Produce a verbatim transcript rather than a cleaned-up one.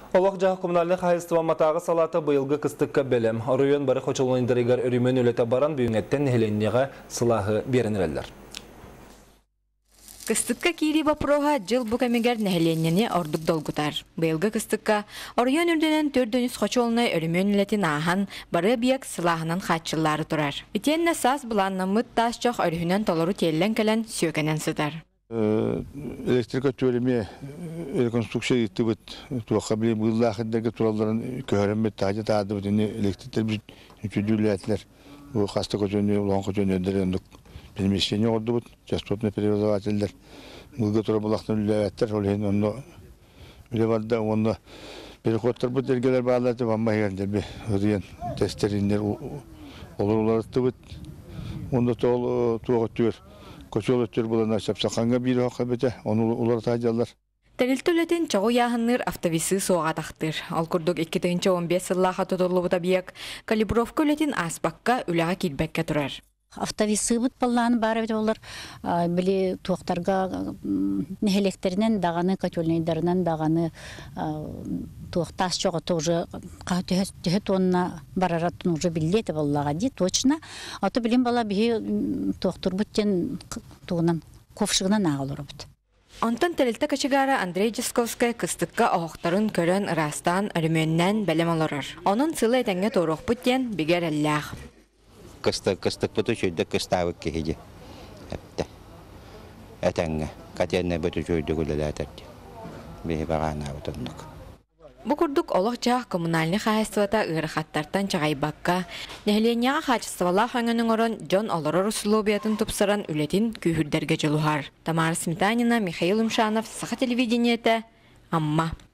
Олық жағы коммунальный хайыстыва матағы салаты бұйылғы кыстыққа бәлем. Район бары қочылуындарығар үрімен өлеті баран бүйіңеттен нәхеленнеға сылағы берінірелер. Кыстыкка кири вопрога жыл бу кемегер нәһеленнене ордук долгутар. Быйылгы кыстыкка орыйон үрдөнөн төрдөнүс хочолнай өрүмөн летин ахан бары биек сылахынан хатчылары турар. Итенне саз буланна мыт таш жок өрүнөн толору теллен келен сүйөкенен сыдар. Электрика төрөме реконструкция иттибит туакка биле быйлахыдагы туралларын көрөмөт тажы таады бит электриктер бит үчүдүләтләр. Бу хаста көчөнү улан көчөнү дөрөндүк. Перемещение ордубут, частотный перевозователь, мылга тура булактан үләттер, олен онно үләвадда онно переходтар бут ергелер баалаты бамма ягендер бе, өден тестериндер олорларды бут. Онда тол туагыттыр, көчөлөттөр булана чапсаканга бири хакыбете, оны улар тажалар. Тәрилтөлетен чагу яһынныр автовисы соға тақтыр. Ал күрдік эки миң он беш сыллаха тоторлу бута биек, калибровка үлетин аспакка үләға килбәккә турар. Автовисы бут балланы бары бит олар били туактарга нехелектеринен даганы котельныйдарынан даганы туактас чого тоже катыһы тонна бараратын уже биллете баллага ди точно аты билим бала би туактур буттен тугунан ковшыгынан агалар бут. Антон Телелте качыгара Андрей Жесковская кыстыкка оқтарын көрөн ырастан өрүмөннән бәлем аларар. Onun сылы этәңгә торох буттен бигәр әлләх. Кыстык кыстык буту чөйдө кыстабык кеһиди. Әтте. Әтәңгә катенне буту чөйдө гөләтәт. Бе багана утындык. Бу курдук олох жах коммунальный хаяствата ырахаттартан чагайбакка нәһленияга хачыстывала хаңының орон Джон Олорор условиятын тупсаран үлетин күйүрдерге жолухар. Тамара Сметанина, Михаил Умшанов, Саха телевидениете, Амма.